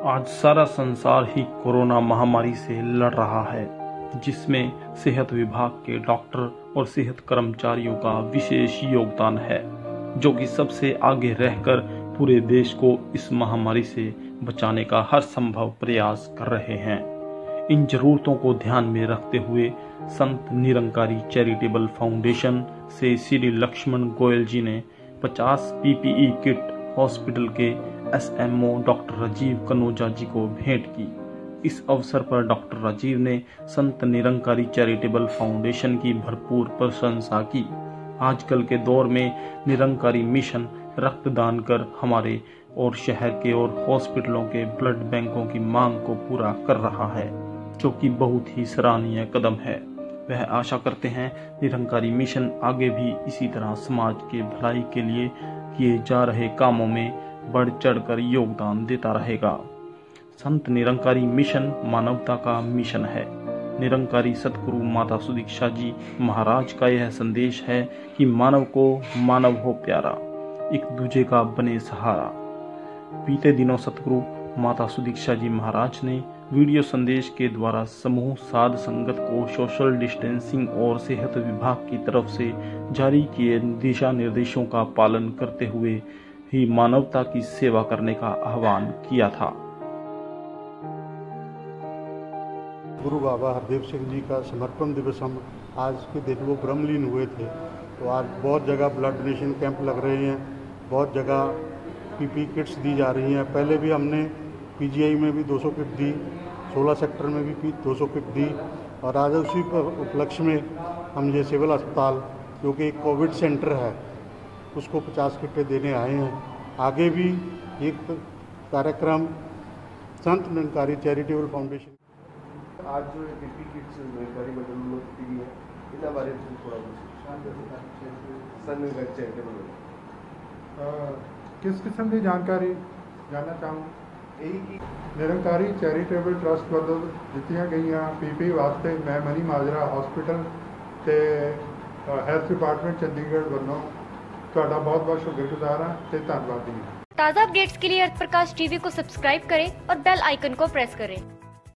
आज सारा संसार ही कोरोना महामारी से लड़ रहा है, जिसमें सेहत विभाग के डॉक्टर और सेहत कर्मचारियों का विशेष योगदान है, जो कि सबसे आगे रहकर पूरे देश को इस महामारी से बचाने का हर संभव प्रयास कर रहे हैं। इन जरूरतों को ध्यान में रखते हुए संत निरंकारी चैरिटेबल फाउंडेशन से श्री लक्ष्मण गोयल जी ने 50 पीपीई किट हॉस्पिटल के एसएमओ डॉक्टर राजीव कनोजा जी को भेंट की। इस अवसर पर डॉक्टर राजीव ने संत निरंकारी चैरिटेबल फाउंडेशन की भरपूर प्रशंसा की। आजकल के दौर में निरंकारी मिशन रक्तदान कर हमारे और शहर के और हॉस्पिटलों के ब्लड बैंकों की मांग को पूरा कर रहा है, जो कि बहुत ही सराहनीय कदम है। वह आशा करते हैं निरंकारी मिशन आगे भी इसी तरह समाज के भलाई के लिए किए जा रहे कामों में बढ़ चढ़कर योगदान देता रहेगा। संत निरंकारी मिशन मानवता का मिशन है। निरंकारी सतगुरु माता सुदीक्षा जी महाराज का यह संदेश है कि मानव को मानव हो प्यारा, एक दूजे का बने सहारा। बीते दिनों सतगुरु माता सुदीक्षा जी महाराज ने वीडियो संदेश के द्वारा समूह साध संगत को सोशल डिस्टेंसिंग और सेहत विभाग की तरफ से जारी किए दिशा निर्देशों का पालन करते हुए ही मानवता की सेवा करने का आह्वान किया था। गुरु बाबा हरदेव सिंह जी का समर्पण दिवस हम आज के दिन वो ब्रह्मलीन हुए थे, तो आज बहुत जगह ब्लड डोनेशन कैंप लग रहे हैं, बहुत जगह पीपी किट्स दी जा रही हैं। पहले भी हमने पीजीआई में भी 200 किट दी, 16 सेक्टर में भी 200 किट दी, और आज उसी उपलक्ष्य में हम ये सिविल अस्पताल, जो कि एक कोविड सेंटर है, उसको 50 किटें देने आए हैं। आगे भी एक कार्यक्रम संत निरंकारी चैरिटेबल फाउंडेशन आज जो पीपी किट्स निरंकारी मंडल में दी है, इनके बारे में थोड़ा संत निरंकारी चैरिटेबल किस किस्म की जानकारी जानना चाहूँ। निरंकारी चैरिटेबल ट्रस्ट ਵੱਲੋਂ ਦਿੱਤੀਆਂ ਗਈਆਂ ਪੀਪੀ ਵਾਸਤੇ ਮੈਂ ਮਨੀ ਮਾਜਰਾ ਹਸਪੀਟਲ ਤੇ ਹੈਲਥ ਡਿਪਾਰਟਮੈਂਟ ਚੰਡੀਗੜ੍ਹ ਵੱਲੋਂ ਤੁਹਾਡਾ बहुत शुक्रगुजार हाँ ਤੇ ਧੰਨਵਾਦੀ ਹਾਂ। ताज़ा अपडेट्स के लिए अर्थ प्रकाश टीवी को सब्सक्राइब करें और बेल आइकन को प्रेस करें।